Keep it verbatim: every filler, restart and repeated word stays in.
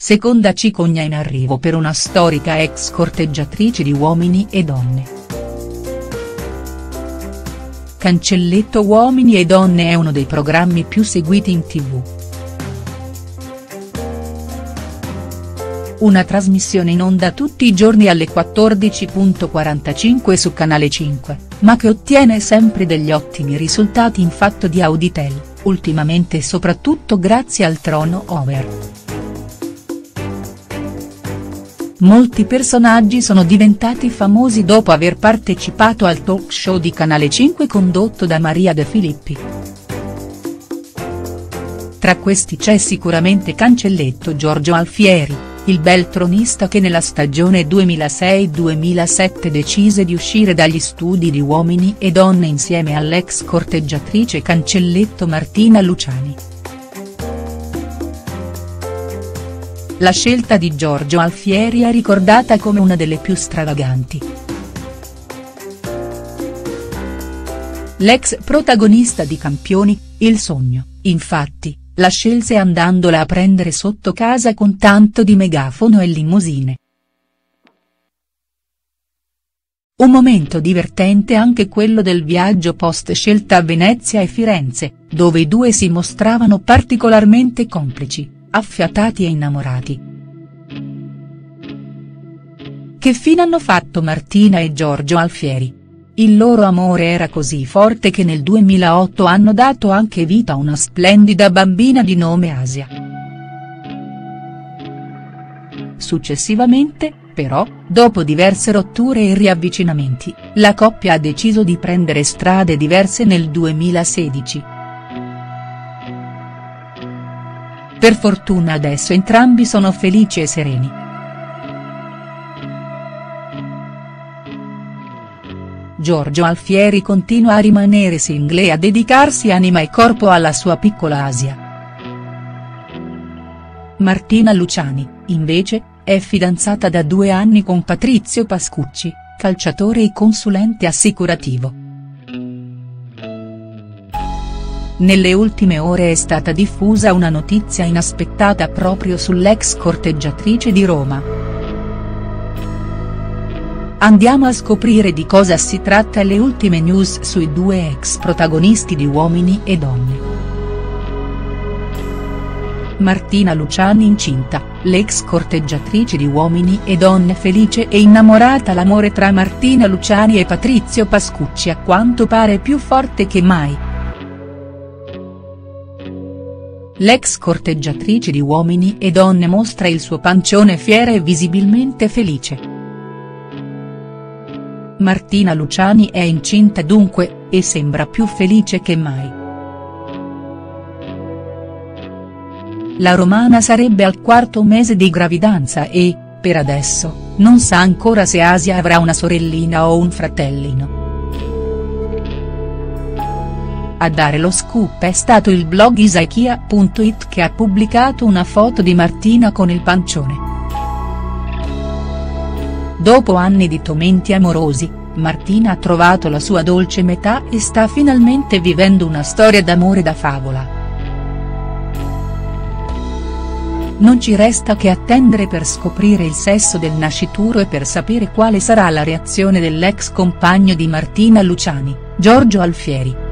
seconda cicogna in arrivo per una storica ex corteggiatrice di Uomini e Donne. Cancelletto Uomini e Donne è uno dei programmi più seguiti in tivù. Una trasmissione in onda tutti i giorni alle quattordici e quarantacinque su Canale cinque, ma che ottiene sempre degli ottimi risultati in fatto di Auditel, ultimamente soprattutto grazie al Trono Over. Molti personaggi sono diventati famosi dopo aver partecipato al talk show di Canale cinque condotto da Maria De Filippi. Tra questi c'è sicuramente Cancelletto Giorgio Alfieri, il bel tronista che nella stagione duemilasei duemilasette decise di uscire dagli studi di Uomini e Donne insieme all'ex corteggiatrice Cancelletto Martina Luciani. La scelta di Giorgio Alfieri è ricordata come una delle più stravaganti. L'ex protagonista di Campioni, Il sogno, infatti, la scelse andandola a prendere sotto casa con tanto di megafono e limousine. Un momento divertente anche quello del viaggio post scelta a Venezia e Firenze, dove i due si mostravano particolarmente complici, affiatati e innamorati. Che fine hanno fatto Martina e Giorgio Alfieri? Il loro amore era così forte che nel duemilaotto hanno dato anche vita a una splendida bambina di nome Asia. Successivamente, però, dopo diverse rotture e riavvicinamenti, la coppia ha deciso di prendere strade diverse nel duemilasedici. Per fortuna adesso entrambi sono felici e sereni. Giorgio Alfieri continua a rimanere single e a dedicarsi anima e corpo alla sua piccola Asia. Martina Luciani, invece, è fidanzata da due anni con Patrizio Pascucci, calciatore e consulente assicurativo. Nelle ultime ore è stata diffusa una notizia inaspettata proprio sull'ex corteggiatrice di Roma. Andiamo a scoprire di cosa si tratta e le ultime news sui due ex protagonisti di Uomini e Donne. Martina Luciani incinta, l'ex corteggiatrice di Uomini e Donne felice e innamorata. L'amore tra Martina Luciani e Patrizio Pascucci a quanto pare più forte che mai. L'ex corteggiatrice di Uomini e Donne mostra il suo pancione fiera e visibilmente felice. Martina Luciani è incinta dunque, e sembra più felice che mai. La romana sarebbe al quarto mese di gravidanza e, per adesso, non sa ancora se Asia avrà una sorellina o un fratellino. A dare lo scoop è stato il blog Isakia punto it che ha pubblicato una foto di Martina con il pancione. Dopo anni di tormenti amorosi, Martina ha trovato la sua dolce metà e sta finalmente vivendo una storia d'amore da favola. Non ci resta che attendere per scoprire il sesso del nascituro e per sapere quale sarà la reazione dell'ex compagno di Martina Luciani, Giorgio Alfieri.